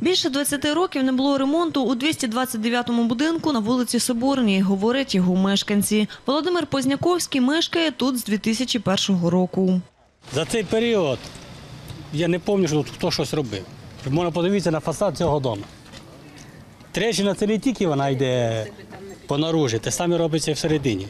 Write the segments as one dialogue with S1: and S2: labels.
S1: Більше 20 років не було ремонту у 229-му будинку на вулиці Соборній, говорять його мешканці. Володимир Позняковський мешкає тут з 2001 року.
S2: За цей період я не пам'ятаю, що хто щось робив. Можна подивитися на фасад цього дому. Трещина – це не тільки вона йде по наружі, те саме робиться і всередині.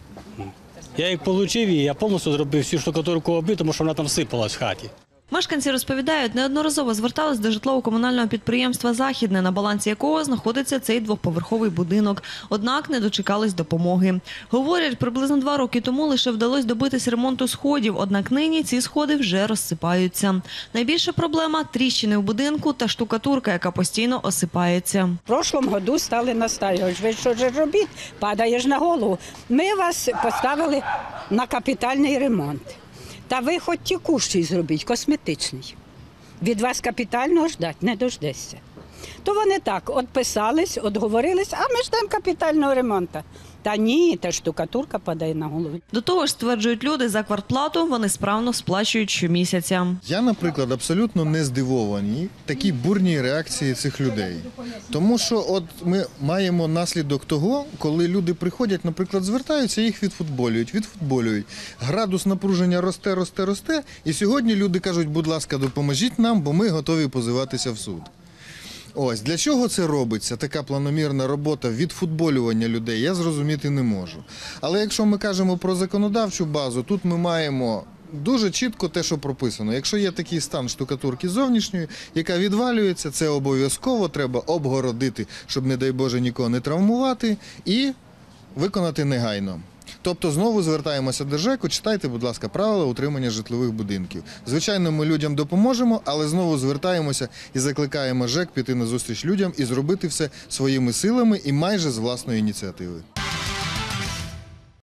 S2: Я їх отримав і я повністю зробив всю штукатурку оббив, тому що вона там сипалась в хаті.
S1: Мешканці розповідають, неодноразово звертались до житлово-комунального підприємства «Західне», на балансі якого знаходиться цей двоповерховий будинок. Однак не дочекались допомоги. Говорять, приблизно 2 роки тому лише вдалося добитись ремонту сходів, однак нині ці сходи вже розсипаються. Найбільша проблема – тріщини в будинку та штукатурка, яка постійно осипається.
S3: В прошлому году стали настаювати, ви що ж робіть, падаєш на голову. Ми вас поставили на капітальний ремонт. Та ви хоч текущий зробіть, косметичний. Від вас капітального ждати не дождешся. То вони так, відписались, відговорились, а ми ждемо капітального ремонту. Та ні, та штукатурка падає на голову.
S1: До того ж, стверджують люди, за квартплату вони справно сплачують щомісяця.
S4: Я, наприклад, абсолютно не здивований такій бурній реакції цих людей. Тому що от ми маємо наслідок того, коли люди приходять, наприклад, звертаються, їх відфутболюють. Градус напруження росте. І сьогодні люди кажуть, будь ласка, допоможіть нам, бо ми готові позиватися в суд. Ось, для чого це робиться, така планомірна робота відфутболювання людей, я зрозуміти не можу. Але якщо ми кажемо про законодавчу базу, тут ми маємо дуже чітко те, що прописано. Якщо є такий стан штукатурки зовнішньої, яка відвалюється, це обов'язково треба обгородити, щоб, не дай Боже, нікого не травмувати, і виконати негайно. Тобто знову звертаємося до ЖЕКу, читайте, будь ласка, правила утримання житлових будинків. Звичайно, ми людям допоможемо, але знову звертаємося і закликаємо ЖЕК піти назустріч людям і зробити все своїми силами і майже з власної ініціативи.